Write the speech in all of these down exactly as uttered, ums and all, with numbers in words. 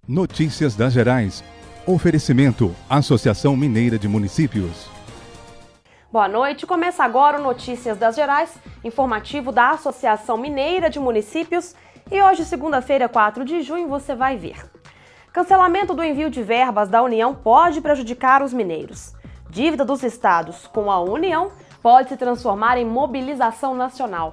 Notícias das Gerais. Oferecimento: Associação Mineira de Municípios. Boa noite, começa agora o Notícias das Gerais, informativo da Associação Mineira de Municípios. E hoje, segunda-feira, quatro de junho, você vai ver. Cancelamento do envio de verbas da União pode prejudicar os mineiros. Dívida dos estados com a União pode se transformar em mobilização nacional.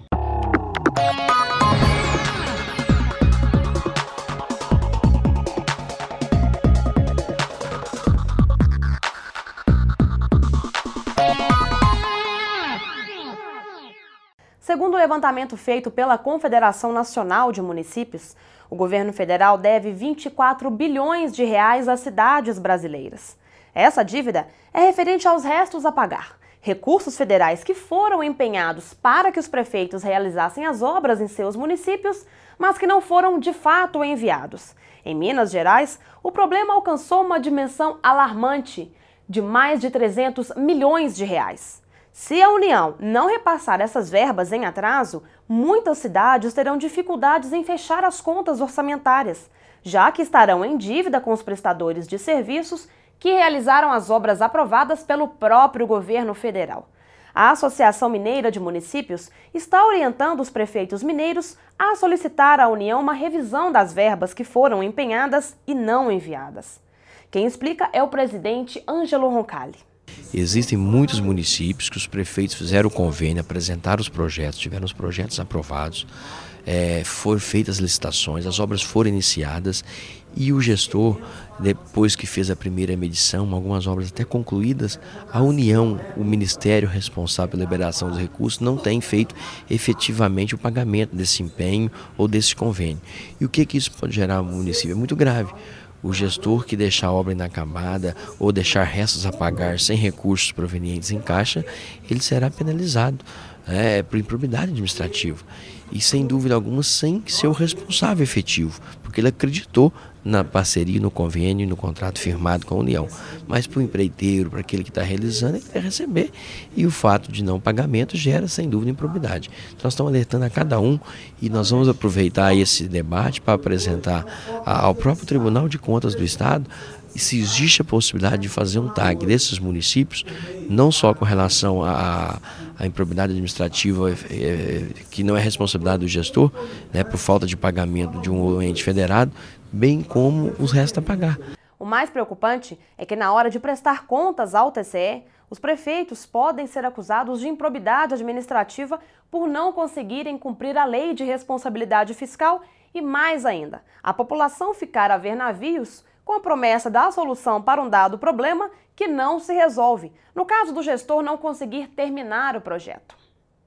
Segundo o levantamento feito pela Confederação Nacional de Municípios, o governo federal deve vinte e quatro bilhões de reais às cidades brasileiras. Essa dívida é referente aos restos a pagar, recursos federais que foram empenhados para que os prefeitos realizassem as obras em seus municípios, mas que não foram de fato enviados. Em Minas Gerais, o problema alcançou uma dimensão alarmante de mais de trezentos milhões de reais. Se a União não repassar essas verbas em atraso, muitas cidades terão dificuldades em fechar as contas orçamentárias, já que estarão em dívida com os prestadores de serviços que realizaram as obras aprovadas pelo próprio governo federal. A Associação Mineira de Municípios está orientando os prefeitos mineiros a solicitar à União uma revisão das verbas que foram empenhadas e não enviadas. Quem explica é o presidente Ângelo Roncalli. Existem muitos municípios que os prefeitos fizeram o convênio, apresentaram os projetos, tiveram os projetos aprovados, é, foram feitas licitações, as obras foram iniciadas e o gestor, depois que fez a primeira medição, algumas obras até concluídas, a União, o Ministério responsável pela liberação dos recursos, não tem feito efetivamente o pagamento desse empenho ou desse convênio. E o que, que isso pode gerar no município? É muito grave. O gestor que deixar a obra inacabada ou deixar restos a pagar sem recursos provenientes em caixa, ele será penalizado é, por improbidade administrativa. E sem dúvida alguma sem ser o responsável efetivo, porque ele acreditou na parceria, no convênio e no contrato firmado com a União. Mas para o empreiteiro, para aquele que está realizando, ele quer receber. E o fato de não pagamento gera, sem dúvida, improbidade. Então, nós estamos alertando a cada um e nós vamos aproveitar esse debate para apresentar ao próprio Tribunal de Contas do Estado e se existe a possibilidade de fazer um tag desses municípios, não só com relação à, à improbidade administrativa, é, que não é responsabilidade do gestor, né, por falta de pagamento de um ente federado, bem como os restos a pagar. O mais preocupante é que na hora de prestar contas ao T C E, os prefeitos podem ser acusados de improbidade administrativa por não conseguirem cumprir a lei de responsabilidade fiscal e, mais ainda, a população ficar a ver navios com a promessa da solução para um dado problema que não se resolve, no caso do gestor não conseguir terminar o projeto.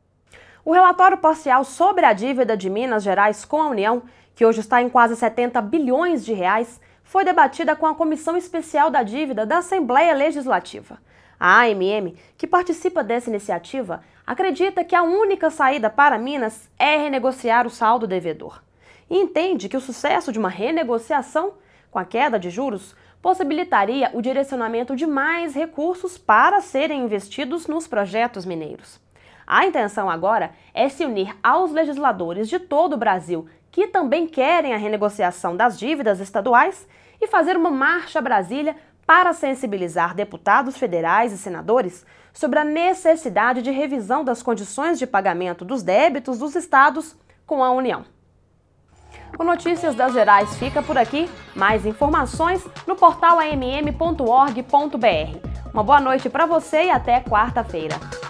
O relatório parcial sobre a dívida de Minas Gerais com a União, que hoje está em quase setenta bilhões de reais, foi debatida com a Comissão Especial da Dívida da Assembleia Legislativa. A A M M, que participa dessa iniciativa, acredita que a única saída para Minas é renegociar o saldo devedor. E entende que o sucesso de uma renegociação com a queda de juros, possibilitaria o direcionamento de mais recursos para serem investidos nos projetos mineiros. A intenção agora é se unir aos legisladores de todo o Brasil que também querem a renegociação das dívidas estaduais e fazer uma marcha a Brasília para sensibilizar deputados federais e senadores sobre a necessidade de revisão das condições de pagamento dos débitos dos estados com a União. O Notícias das Gerais fica por aqui. Mais informações no portal a m m ponto org ponto b r. Uma boa noite para você e até quarta-feira.